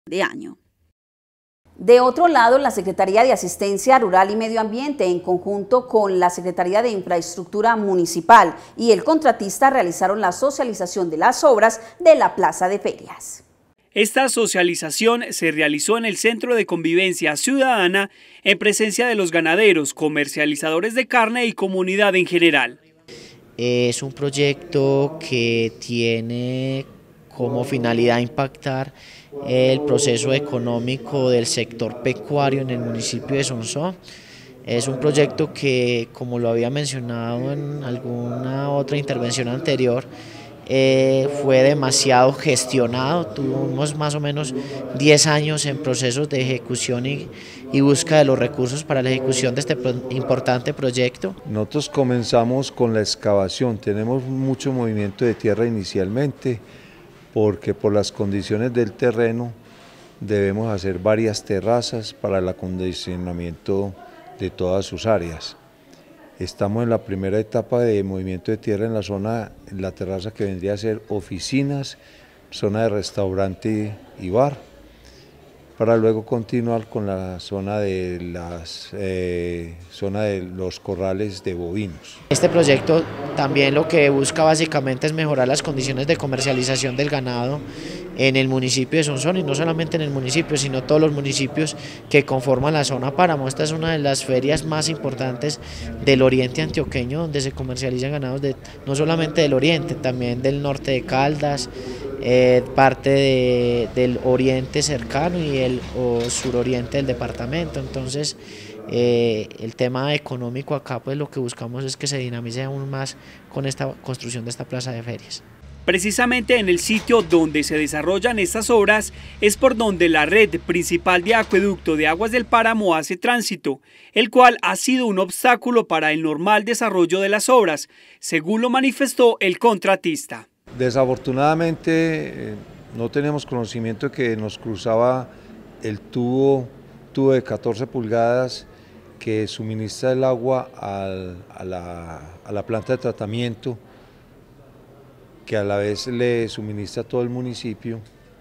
de año. De otro lado, la Secretaría de Asistencia Rural y Medio Ambiente, en conjunto con la Secretaría de Infraestructura Municipal y el contratista, realizaron la socialización de las obras de la Plaza de Ferias. Esta socialización se realizó en el Centro de Convivencia Ciudadana en presencia de los ganaderos, comercializadores de carne y comunidad en general. Es un proyecto que tiene como finalidad impactar el proceso económico del sector pecuario en el municipio de Sonsón. Es un proyecto que, como lo había mencionado en alguna otra intervención anterior, fue demasiado gestionado. Tuvimos más o menos 10 años en procesos de ejecución y búsqueda de los recursos para la ejecución de este importante proyecto. Nosotros comenzamos con la excavación, tenemos mucho movimiento de tierra inicialmente, porque por las condiciones del terreno debemos hacer varias terrazas para el acondicionamiento de todas sus áreas. Estamos en la primera etapa de movimiento de tierra en la zona, en la terraza que vendría a ser oficinas, zona de restaurante y bar, para luego continuar con la zona de los corrales de bovinos. Este proyecto también lo que busca básicamente es mejorar las condiciones de comercialización del ganado en el municipio de Sonsón, y no solamente en el municipio, sino todos los municipios que conforman la zona Páramo. Esta es una de las ferias más importantes del oriente antioqueño, donde se comercializan ganados no solamente del oriente, también del norte de Caldas, parte del oriente cercano y el suroriente del departamento. Entonces el tema económico acá, pues lo que buscamos es que se dinamice aún más con esta construcción de esta plaza de ferias. Precisamente en el sitio donde se desarrollan estas obras es por donde la red principal de acueducto de Aguas del Páramo hace tránsito, el cual ha sido un obstáculo para el normal desarrollo de las obras, según lo manifestó el contratista. Desafortunadamente no tenemos conocimiento de que nos cruzaba el tubo de 14 pulgadas que suministra el agua a la planta de tratamiento, que a la vez le suministra a todo el municipio,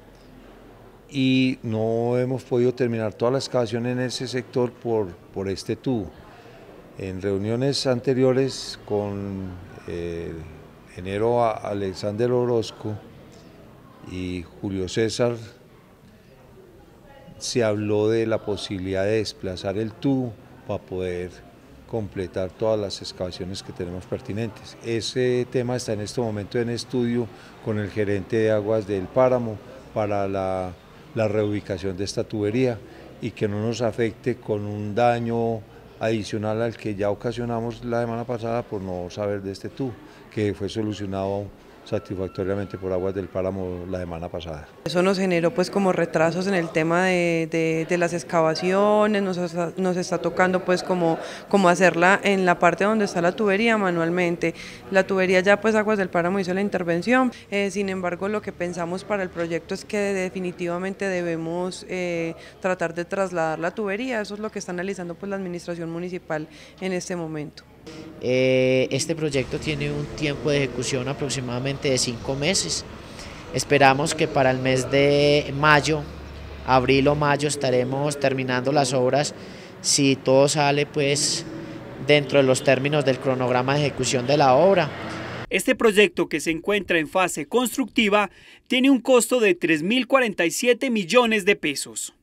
y no hemos podido terminar toda la excavación en ese sector por este tubo. En reuniones anteriores con ingeniero Alexander Orozco y Julio César se habló de la posibilidad de desplazar el tubo para poder completar todas las excavaciones que tenemos pertinentes. Ese tema está en este momento en estudio con el gerente de Aguas del Páramo para la reubicación de esta tubería y que no nos afecte con un daño adicional al que ya ocasionamos la semana pasada por no saber de este tubo, que fue solucionado satisfactoriamente por Aguas del Páramo la semana pasada. Eso nos generó pues como retrasos en el tema de las excavaciones, nos está tocando pues como hacerla en la parte donde está la tubería manualmente. La tubería ya pues Aguas del Páramo hizo la intervención, sin embargo lo que pensamos para el proyecto es que definitivamente debemos tratar de trasladar la tubería. Eso es lo que está analizando pues la administración municipal en este momento. Este proyecto tiene un tiempo de ejecución aproximadamente de 5 meses. Esperamos que para el mes de mayo, abril o mayo, estaremos terminando las obras, si todo sale pues dentro de los términos del cronograma de ejecución de la obra. Este proyecto, que se encuentra en fase constructiva, tiene un costo de 3.047 millones de pesos.